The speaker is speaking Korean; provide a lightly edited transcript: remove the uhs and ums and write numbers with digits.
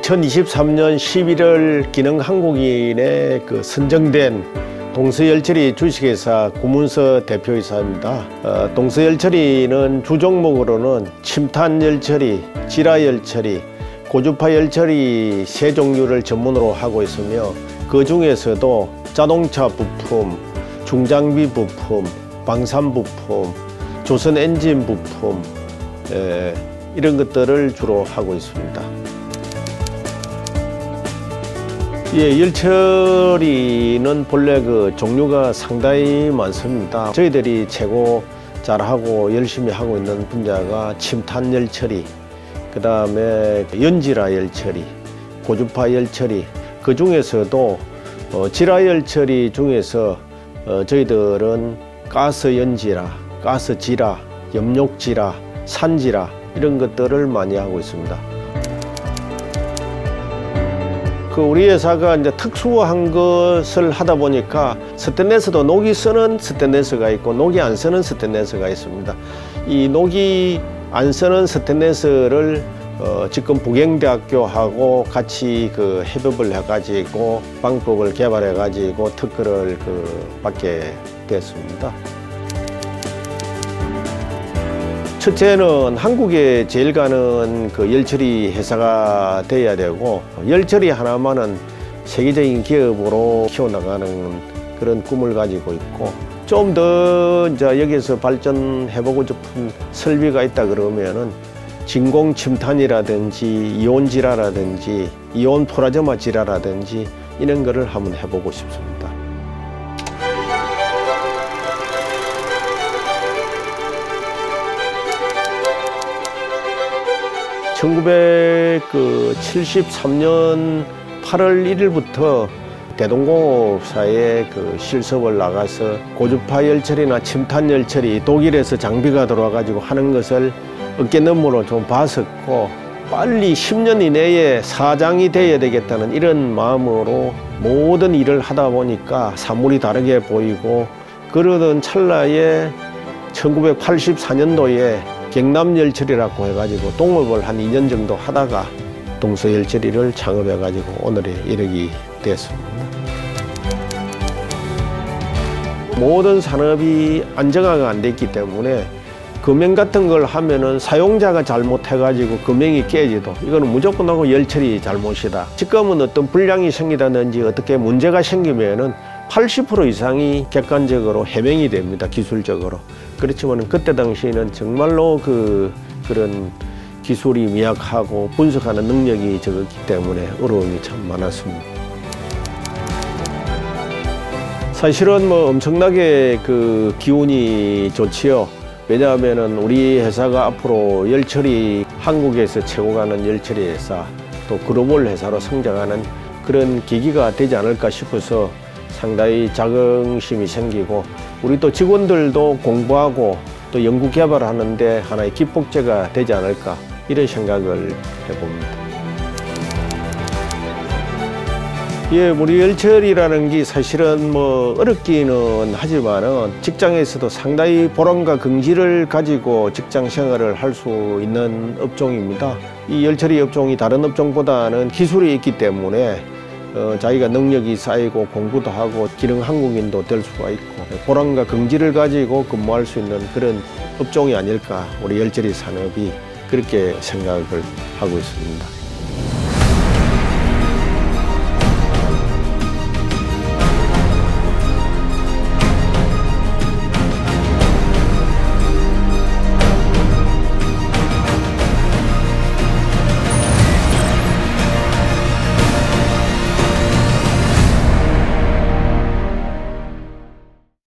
2023년 11월 기능항공인에 선정된 동서열처리 주식회사 구문서 대표이사입니다. 동서열처리는 주종목으로는 침탄열처리, 지라열처리, 고주파열처리 세 종류를 전문으로 하고 있으며 그 중에서도 자동차 부품, 중장비 부품, 방산 부품, 조선 엔진 부품 이런 것들을 주로 하고 있습니다. 예, 열처리는 본래 종류가 상당히 많습니다. 저희들이 최고 잘하고 열심히 하고 있는 분야가 침탄 열처리, 그 다음에 연지라 열처리, 고주파 열처리, 그 중에서도 지라 열처리 중에서 저희들은 가스 연지라, 가스 지라, 염록 지라, 산지라 이런 것들을 많이 하고 있습니다. 우리 회사가 이제 특수한 것을 하다 보니까 스테인리스도 녹이 쓰는 스테인리스가 있고 녹이 안 쓰는 스테인리스가 있습니다. 이 녹이 안 쓰는 스테인리스를 지금 북경대학교하고 같이 협업을 해가지고 방법을 개발해가지고 특허를 받게 됐습니다. 첫째는 한국에 제일 가는 열처리 회사가 돼야 되고 열처리 하나만은 세계적인 기업으로 키워나가는 그런 꿈을 가지고 있고 좀 더 이제 여기서 발전해보고 싶은 설비가 있다 그러면은 진공 침탄이라든지 이온 지라라든지 이온 플라즈마 지라라든지 이런 거를 한번 해보고 싶습니다. 1973년 8월 1일부터 대동공업사에 실습을 나가서 고주파 열처리나 침탄 열처리 독일에서 장비가 들어와 가지고 하는 것을 어깨너머로 좀 봤었고 빨리 10년 이내에 사장이 되어야 되겠다는 이런 마음으로 모든 일을 하다 보니까 사물이 다르게 보이고 그러던 찰나에 1984년도에 경남열처리라고 해가지고 동업을 한 2년 정도 하다가 동서열처리를 창업해가지고 오늘에 이르게 됐습니다. 모든 산업이 안정화가 안 됐기 때문에 금형 같은 걸 하면은 사용자가 잘못해가지고 금형이 깨지도 이거는 무조건 하고 열처리 잘못이다. 지금은 어떤 불량이 생기다든지 어떻게 문제가 생기면은 80% 이상이 객관적으로 해명이 됩니다. 기술적으로. 그렇지만 그때 당시에는 정말로 그런 기술이 미약하고 분석하는 능력이 적었기 때문에 어려움이 참 많았습니다. 사실은 엄청나게 기운이 좋지요. 왜냐하면은 우리 회사가 앞으로 열처리 한국에서 최고 가는 열처리 회사 또 글로벌 회사로 성장하는 그런 계기가 되지 않을까 싶어서 상당히 자긍심이 생기고 우리 또 직원들도 공부하고 또 연구 개발하는데 하나의 기폭제가 되지 않을까 이런 생각을 해봅니다. 예, 우리 열처리라는 게 사실은 어렵기는 하지만은 직장에서도 상당히 보람과 긍지를 가지고 직장 생활을 할 수 있는 업종입니다. 이 열처리 업종이 다른 업종보다는 기술이 있기 때문에 자기가 능력이 쌓이고 공부도 하고 기능항공인도 될 수가 있고 보람과 긍지를 가지고 근무할 수 있는 그런 업종이 아닐까 우리 열처리 산업이 그렇게 생각을 하고 있습니다.